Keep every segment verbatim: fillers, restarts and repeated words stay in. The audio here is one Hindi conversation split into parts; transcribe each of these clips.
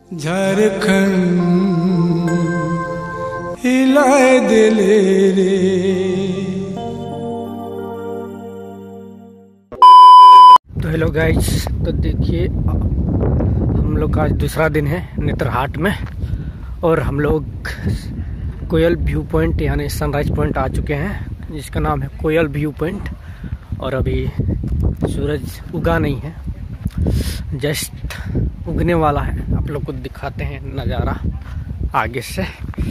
झारखंड हिलाए दिले रे। तो हेलो गाइस, तो देखिए हम लोग का आज दूसरा दिन है नेत्रहाट में और हम लोग कोयल व्यू पॉइंट यानी सनराइज पॉइंट आ चुके हैं जिसका नाम है कोयल व्यू पॉइंट। और अभी सूरज उगा नहीं है, जस्ट उगने वाला है। आप लोग को दिखाते हैं नज़ारा आगे से।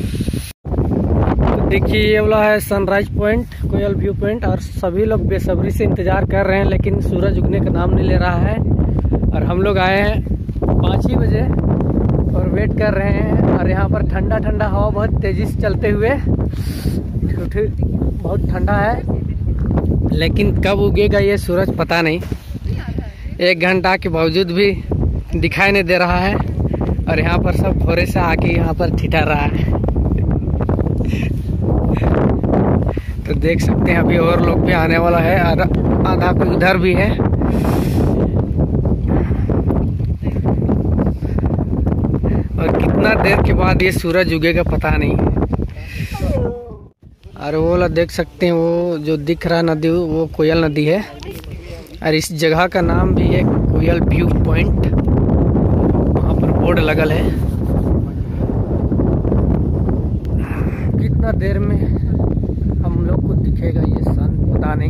तो देखिए ये वाला है sunrise point, Koyal view point. और सभी लोग बेसब्री से इंतज़ार कर रहे हैं लेकिन सूरज उगने का नाम नहीं ले रहा है। और हम लोग आए हैं पाँच ही बजे और वेट कर रहे हैं। और यहाँ पर ठंडा ठंडा हवा बहुत तेज़ी से चलते हुए, बहुत ठंडा है लेकिन कब उगेगा ये सूरज पता नहीं। एक घंटा के बावजूद भी दिखाई नहीं दे रहा है। और यहाँ पर सब भोरे से आके यहाँ पर ठिठा रहा है। तो देख सकते हैं अभी और लोग भी आने वाला है, आधा आधा कोई उधर भी है। और कितना देर के बाद ये सूरज उगेगा पता नहीं। और वो वाला देख सकते हैं, वो जो दिख रहा नदी वो कोयल नदी है। और इस जगह का नाम भी है कोयल व्यू पॉइंट। वहाँ पर बोर्ड लगल है। कितना देर में हम लोग को दिखेगा ये सन पता नहीं,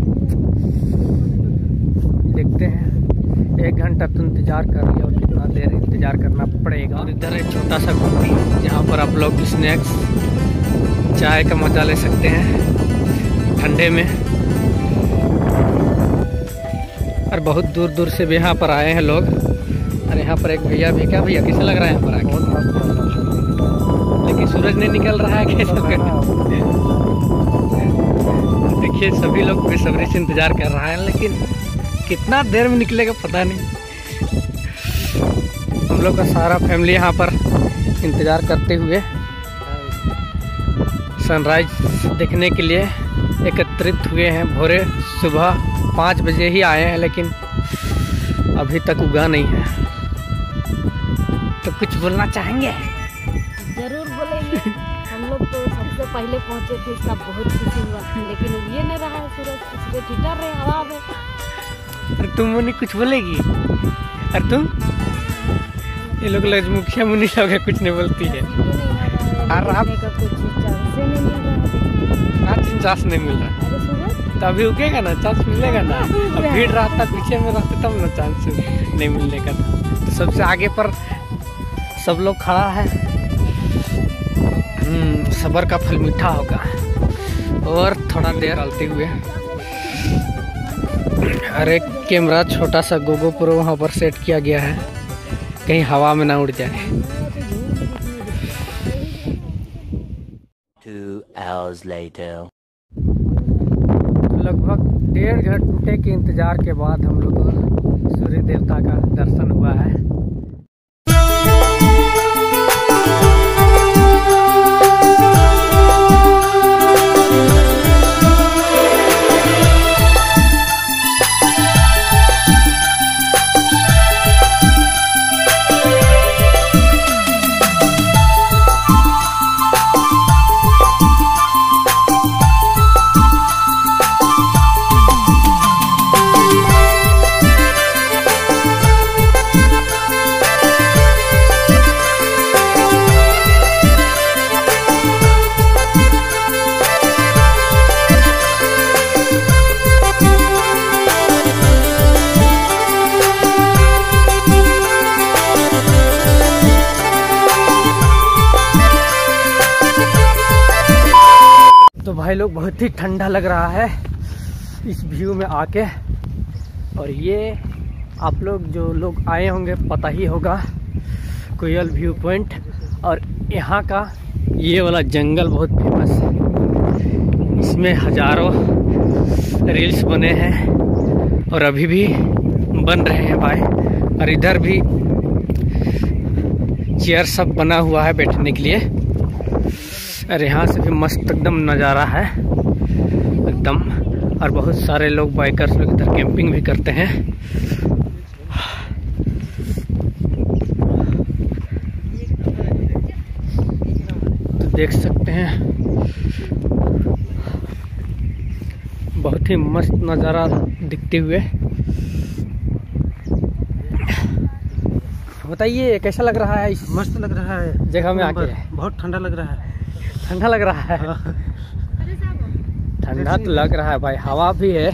देखते हैं। एक घंटा तो इंतजार कर लिया और कितना देर इंतजार करना पड़ेगा। और इधर एक छोटा सा कुटी जहाँ पर आप लोग स्नैक्स चाय का मजा ले सकते हैं ठंडे में। और बहुत दूर दूर से भी यहाँ पर आए हैं लोग। और यहाँ पर एक भैया भी, क्या भैया कैसा लग रहा है यहाँ पर आके? लेकिन सूरज नहीं निकल रहा है, कैसे देखिए सभी लोग बेसब्री से इंतजार कर रहा है लेकिन कितना देर में निकलेगा पता नहीं। हम लोग का सारा फैमिली यहाँ पर इंतजार करते हुए सनराइज देखने के लिए एकत्रित हुए हैं। भोरे सुबह पाँच बजे ही आए हैं लेकिन अभी तक उगा नहीं है। तो कुछ बोलना चाहेंगे? जरूर बोलेंगे। हम लोग तो सबसे पहले पहुंचे थे, इसका बहुत खुशी हुआ लेकिन ये नहीं रहा है सूरज, इसलिए ठिठर रहे हवा में। अरे तुम मुनि कुछ बोलेगी? अरे तुम ये लोग मुखिया मुनि लोग है, कुछ नहीं बोलती है। और आप चांस नहीं मिल रहा, तो अभी उगेगा ना, चांस मिलेगा ना। अब भीड़ रहता पीछे में रहते तब ना चांस नहीं मिलने का। तो सबसे आगे पर सब लोग खड़ा है। सब्र का फल मीठा होगा। और थोड़ा देर चलते हुए और एक कैमरा छोटा सा गोगो प्रो वहाँ पर सेट किया गया है, कहीं हवा में ना उड़ जाए। Two hours later. लगभग डेढ़ घंटे के इंतजार के बाद हम लोग को सूर्य देवता का दर्शन हुआ है। तो भाई लोग बहुत ही ठंडा लग रहा है इस व्यू में आके। और ये आप लोग जो लोग आए होंगे पता ही होगा कोयल व्यू पॉइंट। और यहाँ का ये वाला जंगल बहुत फेमस है, इसमें हजारों रील्स बने हैं और अभी भी बन रहे हैं भाई। और इधर भी चेयर सब बना हुआ है बैठने के लिए। और यहाँ से भी मस्त एकदम नज़ारा है एकदम। और बहुत सारे लोग बाइकर्स लोग इधर कैंपिंग भी करते हैं। देख सकते हैं, बहुत ही मस्त नज़ारा दिखते हुए। बताइए कैसा लग रहा है? इस मस्त लग रहा है जगह में आके बहुत ठंडा लग रहा है। ठंडा लग रहा है। ठंडा तो लग रहा है भाई, हवा भी है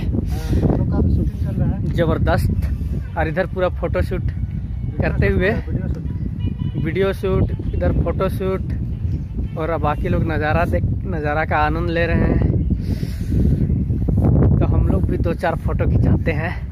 जबरदस्त। और इधर पूरा फोटो शूट करते हुए, वीडियो शूट, इधर फोटो शूट, और अब बाकी लोग नज़ारा देख नज़ारा का आनंद ले रहे हैं। तो हम लोग भी दो चार फोटो खिंचाते हैं।